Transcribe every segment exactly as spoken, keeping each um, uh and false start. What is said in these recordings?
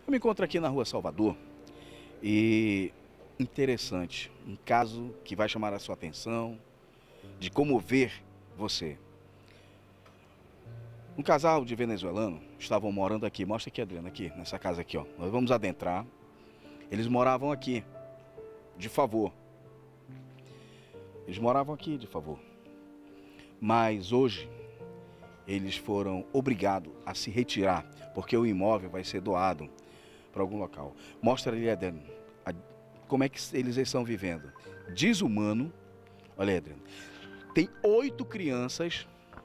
Eu me encontro aqui na Rua Salvador e interessante, um caso que vai chamar a sua atenção, de comover você. Um casal de venezuelano estavam morando aqui, mostra aqui, Adriana, aqui, nessa casa aqui, ó. Nós vamos adentrar. Eles moravam aqui, de favor. Eles moravam aqui, de favor. Mas hoje, eles foram obrigados a se retirar, porque o imóvel vai ser doado para algum local. Mostra ali, Adriana, como é que eles estão vivendo. Desumano. Olha, Adriana, tem oito crianças.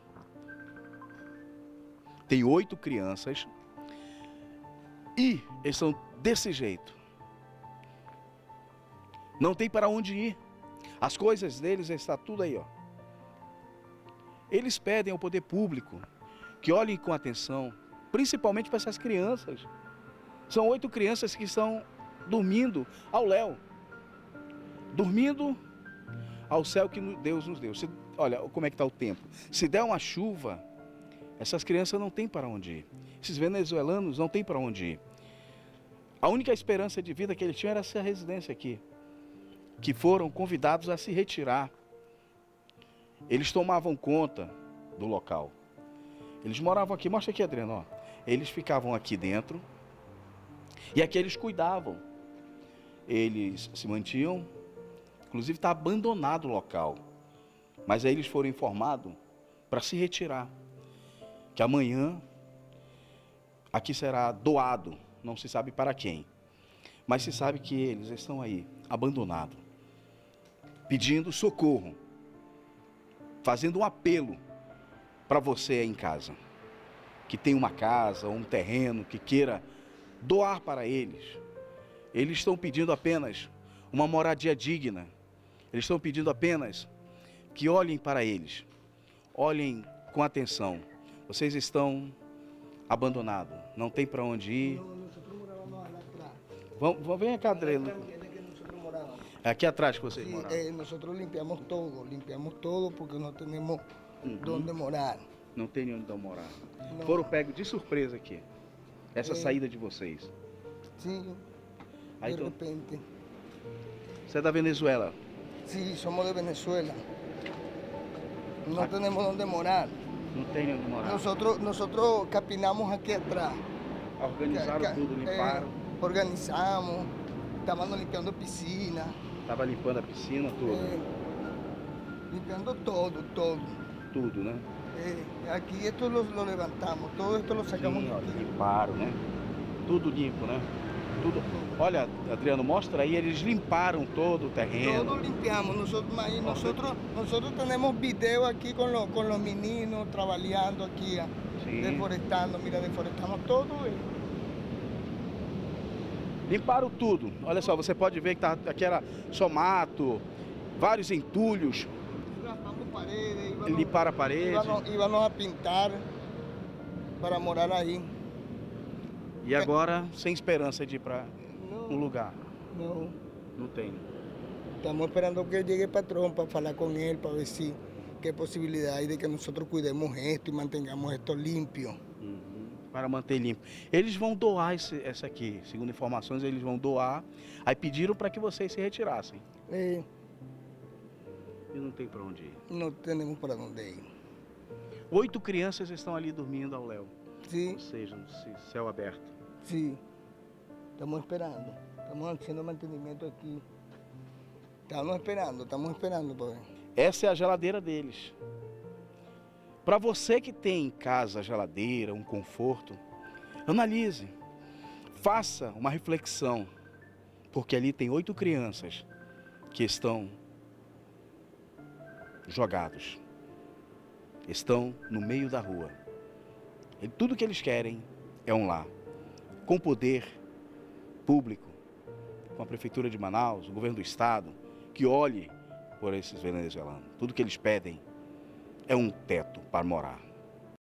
Tem oito crianças e eles são desse jeito. Não tem para onde ir. As coisas deles estão tudo aí, ó. Eles pedem ao poder público que olhem com atenção, principalmente para essas crianças. São oito crianças que estão dormindo ao léu, dormindo ao céu que Deus nos deu. Se, olha como é que está o tempo. Se der uma chuva, essas crianças não têm para onde ir. Esses venezuelanos não têm para onde ir. A única esperança de vida que eles tinham era essa residência aqui, que foram convidados a se retirar. Eles tomavam conta do local. Eles moravam aqui, mostra aqui, Adriano, ó. Eles ficavam aqui dentro e aqui eles cuidavam. Eles se mantinham, inclusive está abandonado o local. Mas aí eles foram informados para se retirar. Que amanhã aqui será doado, não se sabe para quem, mas se sabe que eles estão aí, abandonados, pedindo socorro, fazendo um apelo para você aí em casa, que tem uma casa ou um terreno que queira doar para eles. Eles estão pedindo apenas uma moradia digna, eles estão pedindo apenas que olhem para eles, olhem com atenção. Vocês estão abandonados, não tem para onde ir. Vamos, vamos vem cá, Adriano. É aqui atrás que vocês Sí, moram. eh, nosotros limpiamos todo, limpiamos todo porque no tenemos Uhum. donde morar. Não tem onde morar. Não. Foram pegos de surpresa aqui, essa É. saída de vocês. Sí, Aí, de então, repente. você é da Venezuela. Sí, somos de Venezuela. No Ah. tenemos donde morar. Não tem onde morar. Nosotros, nosotros capinamos aquí atrás. Organizaram Ca- ca- tudo, limparam. eh, organizamos, estábamos limpiando piscina, Tava limpando a piscina, tudo. eh, limpiando todo, todo. Tudo, né? Eh, aquí esto lo, lo levantamos, todo esto lo sacamos Sim, de ó, aquí. limparam, né? Tudo limpo, né? Tudo. Olha, Adriano, mostra aí, eles limparam todo o terreno. Todo limpiamos, nosotros, mas nosotros, nosotros tenemos video aquí con los, con los meninos trabajando aquí, ah, Sí. deforestando, mira, deforestamos todo. eh. Limparam tudo. Olha só, você pode ver que tá, aqui era só mato, vários entulhos. Raspamos paredes, íbamos, Limparam a parede. íbamos, íbamos a pintar para morar ahí. E agora, sem esperança de ir para No, um lugar. no, Não tem. estamos esperando que llegue el patrón para hablar con él, para ver si qué posibilidad hay de que nosotros cuidemos esto y mantengamos esto limpio. Uhum. Para manter limpo. Eles vão doar esse, essa aqui. Segundo informações, eles vão doar. Aí pediram para que vocês se retirassem. Eh, E não tem para onde ir. no tenemos para dónde ir. Oito crianças estão ali dormindo ao léu. Sí, Ou seja, no ce- céu aberto. sí, estamos esperando, estamos haciendo mantenimiento aquí. Estamos esperando, estamos esperando, pues. Essa é a geladeira deles. Para você que tem em casa geladeira, um conforto, analise, faça uma reflexão, porque ali tem oito crianças que estão jogados, estão no meio da rua. E tudo que eles querem é um lar, com poder público, com a Prefeitura de Manaus, o governo do estado, que olhe por esses venezuelanos. Tudo que eles pedem é um teto para morar.